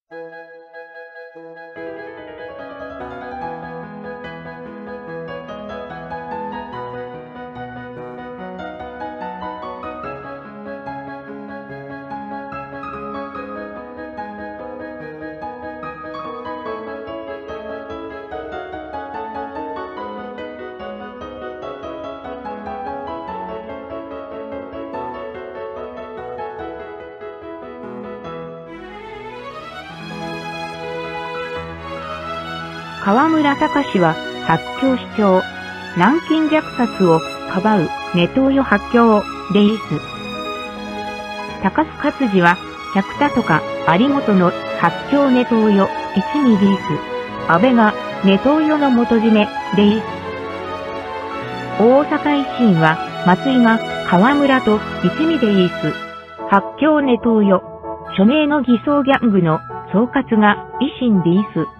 河村隆は発狂主張。南京虐殺をかばうネトウヨ発狂レイス。高須勝次は百田とか有本の発狂ネトウヨ一味リース。安倍がネトウヨの元締めレイス。大阪維新は松井が河村と一味でイース。発狂ネトウヨ。署名の偽装ギャングの総括が維新リース。